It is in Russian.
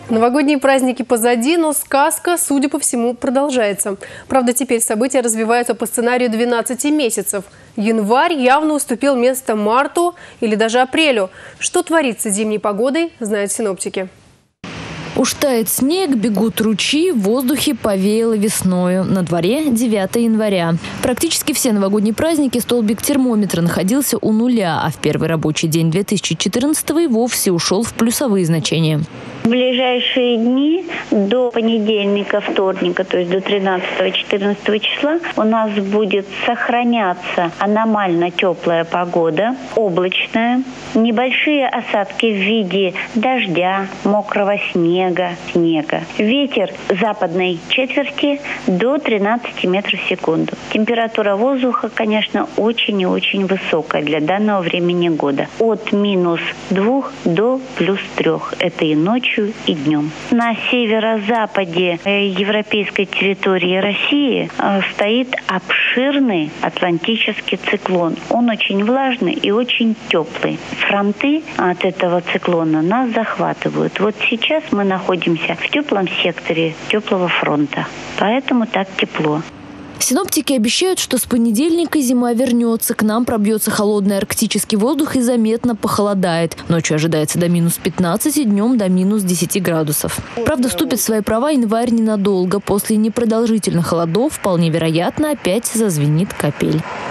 Новогодние праздники позади, но сказка, судя по всему, продолжается. Правда, теперь события развиваются по сценарию 12 месяцев. Январь явно уступил место марту или даже апрелю. Что творится с зимней погодой, знают синоптики. Уж тает снег, бегут ручьи, в воздухе повеяло весною. На дворе 9 января. Практически все новогодние праздники столбик термометра находился у нуля, а в первый рабочий день 2014-го и вовсе ушел в плюсовые значения. В ближайшие дни до понедельника, вторника, то есть до 13-14 числа у нас будет сохраняться аномально теплая погода, облачная, небольшие осадки в виде дождя, мокрого снега. Ветер западной четверти до 13 метров в секунду. Температура воздуха, конечно, очень и очень высокая для данного времени года. От -2 до +3. Это и ночью, и днем. На северо-западе европейской территории России стоит обширный атлантический циклон. Он очень влажный и очень теплый. Фронты от этого циклона нас захватывают. Вот сейчас мы находимся в теплом секторе теплого фронта. Поэтому так тепло. Синоптики обещают, что с понедельника зима вернется. К нам пробьется холодный арктический воздух и заметно похолодает. Ночью ожидается до -15, днем до -10 градусов. Правда, вступит в свои права январь ненадолго. После непродолжительных холодов вполне вероятно опять зазвенит капель.